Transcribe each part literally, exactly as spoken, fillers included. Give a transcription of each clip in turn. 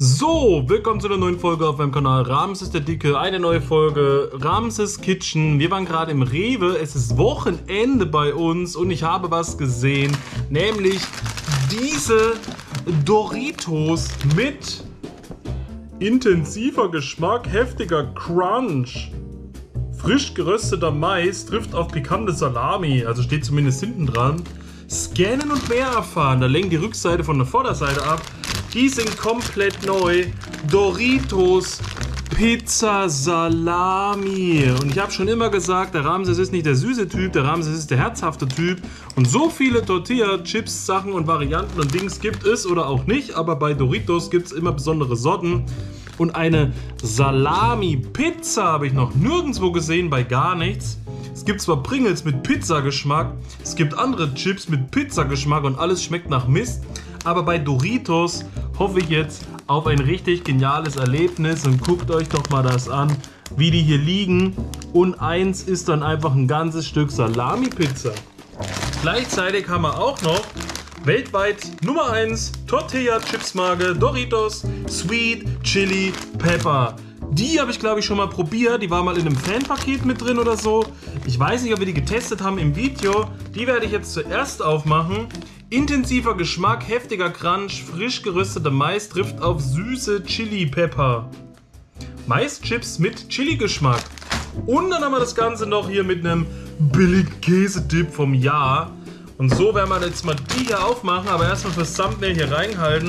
So, willkommen zu einer neuen Folge auf meinem Kanal Ramses der Dicke. Eine neue Folge Ramses Kitchen. Wir waren gerade im Rewe, es ist Wochenende bei uns und ich habe was gesehen, nämlich diese Doritos mit intensiver Geschmack, heftiger Crunch. Frisch gerösteter Mais trifft auf pikante Salami, also steht zumindest hinten dran. Scannen und mehr erfahren, da lenkt die Rückseite von der Vorderseite ab. Die sind komplett neu. Doritos Pizza Salami. Und ich habe schon immer gesagt, der Ramses ist nicht der süße Typ, der Ramses ist der herzhafte Typ. Und so viele Tortilla, Chips, Sachen und Varianten und Dings gibt es oder auch nicht. Aber bei Doritos gibt es immer besondere Sorten. Und eine Salami-Pizza habe ich noch nirgendwo gesehen, bei gar nichts. Es gibt zwar Pringles mit Pizzageschmack, es gibt andere Chips mit Pizzageschmack und alles schmeckt nach Mist. Aber bei Doritos hoffe ich jetzt auf ein richtig geniales Erlebnis und guckt euch doch mal das an, wie die hier liegen. Und eins ist dann einfach ein ganzes Stück Salami-Pizza. Gleichzeitig haben wir auch noch weltweit Nummer eins Tortilla-Chips-Marke Doritos Sweet Chili Pepper. Die habe ich glaube ich schon mal probiert, die war mal in einem Fanpaket mit drin oder so. Ich weiß nicht, ob wir die getestet haben im Video. Die werde ich jetzt zuerst aufmachen. Intensiver Geschmack, heftiger Crunch, frisch gerösteter Mais trifft auf süße Chili Pepper. Maischips mit Chili-Geschmack. Und dann haben wir das Ganze noch hier mit einem billigen Käsedip vom Jahr. Und so werden wir jetzt mal die hier aufmachen, aber erstmal fürs Thumbnail hier reinhalten.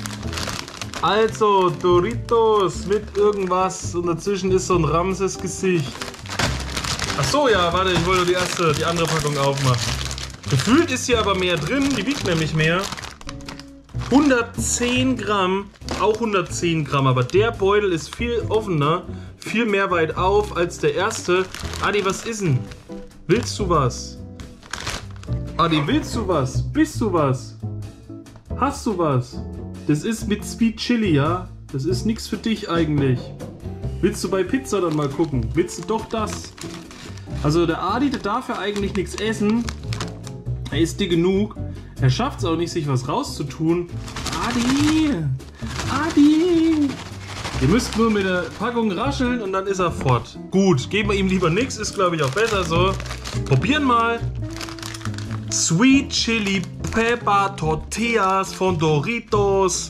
Also Doritos mit irgendwas und dazwischen ist so ein Ramses Gesicht. Ach so, ja, warte, ich wollte die erste, die andere Packung aufmachen. Gefühlt ist hier aber mehr drin, die wiegt nämlich mehr. hundertzehn Gramm, auch hundertzehn Gramm, aber der Beutel ist viel offener, viel mehr weit auf als der erste. Adi, was ist denn? Willst du was? Adi, willst du was? Bist du was? Hast du was? Das ist mit Sweet Chili, ja? Das ist nichts für dich eigentlich. Willst du bei Pizza dann mal gucken? Willst du doch das? Also der Adi, der darf ja eigentlich nichts essen. Er ist dick genug. Er schafft es auch nicht, sich was rauszutun. Adi! Adi! Ihr müsst nur mit der Packung rascheln und dann ist er fort. Gut, geben wir ihm lieber nichts. Ist glaube ich auch besser so. Probieren mal. Sweet Chili Pepper Tortillas von Doritos.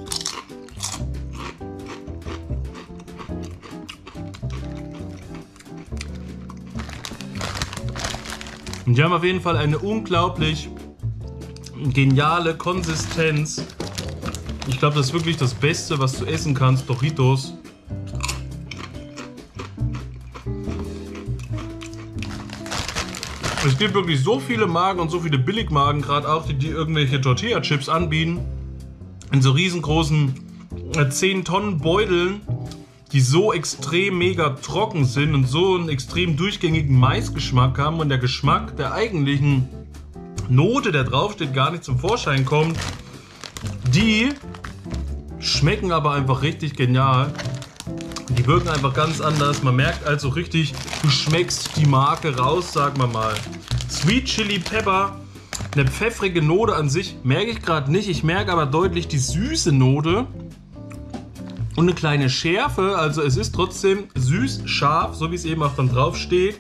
Und die haben auf jeden Fall eine unglaublich geniale Konsistenz. Ich glaube, das ist wirklich das Beste, was du essen kannst, Doritos. Es gibt wirklich so viele Marken und so viele Billigmarken, gerade auch, die, die irgendwelche Tortilla-Chips anbieten. In so riesengroßen äh, zehn Tonnen Beuteln, die so extrem mega trocken sind und so einen extrem durchgängigen Maisgeschmack haben und der Geschmack der eigentlichen Note, der draufsteht, gar nicht zum Vorschein kommt. Die schmecken aber einfach richtig genial. Die wirken einfach ganz anders. Man merkt also richtig, du schmeckst die Marke raus, sagen wir mal. Sweet Chili Pepper, eine pfeffrige Note an sich merke ich gerade nicht. Ich merke aber deutlich die süße Note. Und eine kleine Schärfe, also es ist trotzdem süß, scharf, so wie es eben auch dann drauf steht.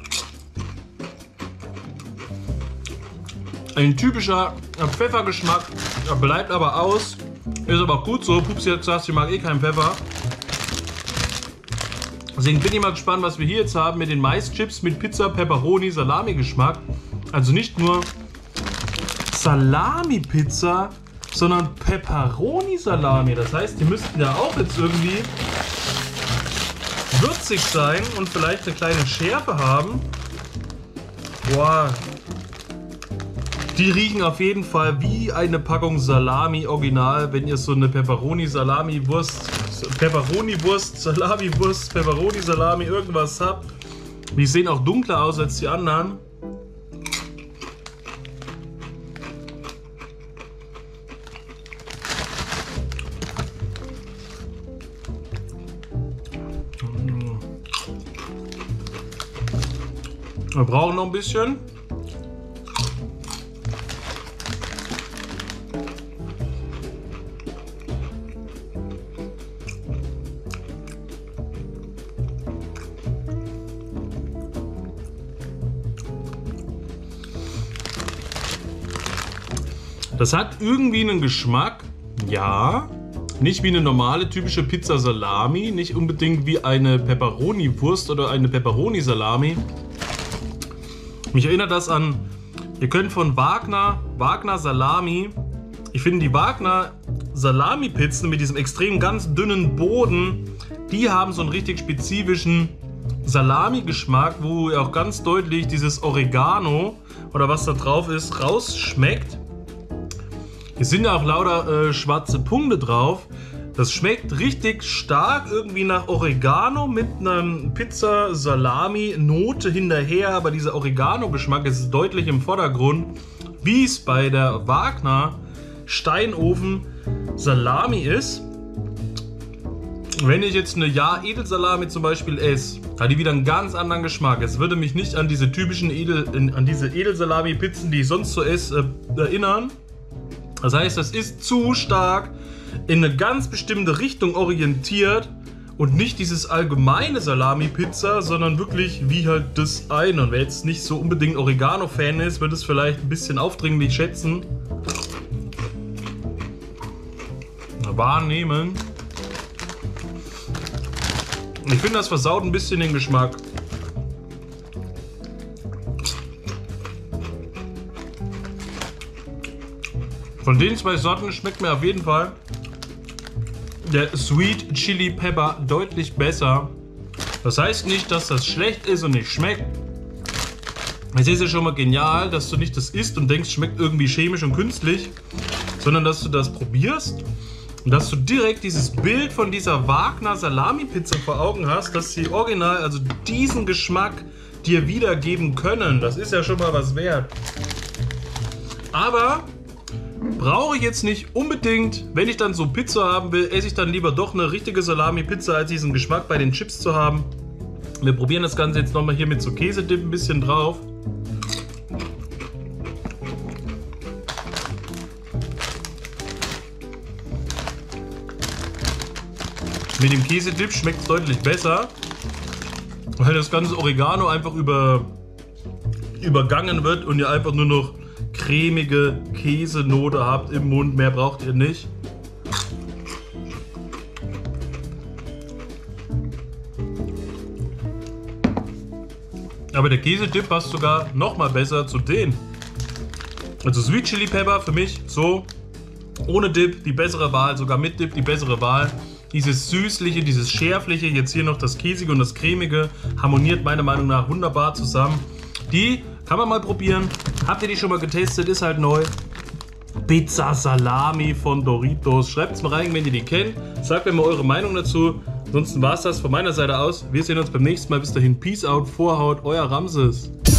Ein typischer Pfeffergeschmack, bleibt aber aus. Ist aber auch gut so. Pupsi hat gesagt, sie mag eh keinen Pfeffer. Deswegen bin ich mal gespannt, was wir hier jetzt haben mit den Maischips mit Pizza, Pepperoni, Salami-Geschmack. Also nicht nur Salami-Pizza, sondern Pepperoni-Salami. Das heißt, die müssten ja auch jetzt irgendwie würzig sein und vielleicht eine kleine Schärfe haben. Boah. Die riechen auf jeden Fall wie eine Packung Salami original, wenn ihr so eine Pepperoni-Salami-Wurst, Pepperoni-Wurst, Salami-Wurst, Pepperoni-Salami, irgendwas habt. Die sehen auch dunkler aus als die anderen. Wir brauchen noch ein bisschen. Das hat irgendwie einen Geschmack, ja. Nicht wie eine normale typische Pizza Salami, nicht unbedingt wie eine Pepperoni-Wurst oder eine Pepperoni-Salami. Mich erinnert das an, ihr könnt von Wagner, Wagner Salami, ich finde die Wagner Salami-Pizzen mit diesem extrem ganz dünnen Boden, die haben so einen richtig spezifischen Salami-Geschmack, wo ihr auch ganz deutlich dieses Oregano oder was da drauf ist, rausschmeckt. Es sind ja auch lauter äh, schwarze Punkte drauf. Das schmeckt richtig stark irgendwie nach Oregano mit einer Pizza-Salami-Note hinterher, aber dieser Oregano-Geschmack ist deutlich im Vordergrund, wie es bei der Wagner Steinofen-Salami ist. Wenn ich jetzt eine Ja-Edelsalami zum Beispiel esse, hat die wieder einen ganz anderen Geschmack. Es würde mich nicht an diese typischen Edel, an diese Edelsalami-Pizzen, die ich sonst so esse, äh, erinnern. Das heißt, das ist zu stark in eine ganz bestimmte Richtung orientiert und nicht dieses allgemeine Salami-Pizza, sondern wirklich wie halt das eine. Und wer jetzt nicht so unbedingt Oregano-Fan ist, wird es vielleicht ein bisschen aufdringlich schätzen. Wahrnehmen. Ich finde, das versaut ein bisschen den Geschmack. Von den zwei Sorten schmeckt mir auf jeden Fall der Sweet Chili Pepper deutlich besser. Das heißt nicht, dass das schlecht ist und nicht schmeckt. Es ist ja schon mal genial, dass du nicht das isst und denkst, schmeckt irgendwie chemisch und künstlich, sondern dass du das probierst und dass du direkt dieses Bild von dieser Wagner Salami Pizza vor Augen hast, dass sie original, also diesen Geschmack dir wiedergeben können. Das ist ja schon mal was wert. Aber brauche ich jetzt nicht unbedingt, wenn ich dann so Pizza haben will, esse ich dann lieber doch eine richtige Salami-Pizza, als diesen Geschmack bei den Chips zu haben. Wir probieren das Ganze jetzt nochmal hier mit so Käsedip ein bisschen drauf. Mit dem Käsedip schmeckt es deutlich besser, weil das ganze Oregano einfach über, übergangen wird und ihr einfach nur noch cremige Käsenote habt im Mund, mehr braucht ihr nicht. Aber der Käsedip passt sogar noch mal besser zu denen. Also Sweet Chili Pepper für mich so ohne Dip die bessere Wahl, sogar mit Dip die bessere Wahl. Dieses süßliche, dieses schärfliche, jetzt hier noch das käsige und das cremige harmoniert meiner Meinung nach wunderbar zusammen. Die kann man mal probieren. Habt ihr die schon mal getestet? Ist halt neu. Pizza Salami von Doritos. Schreibt es mal rein, wenn ihr die kennt. Sagt mir mal eure Meinung dazu. Ansonsten war es das von meiner Seite aus. Wir sehen uns beim nächsten Mal. Bis dahin. Peace out, Vorhaut, euer Ramses.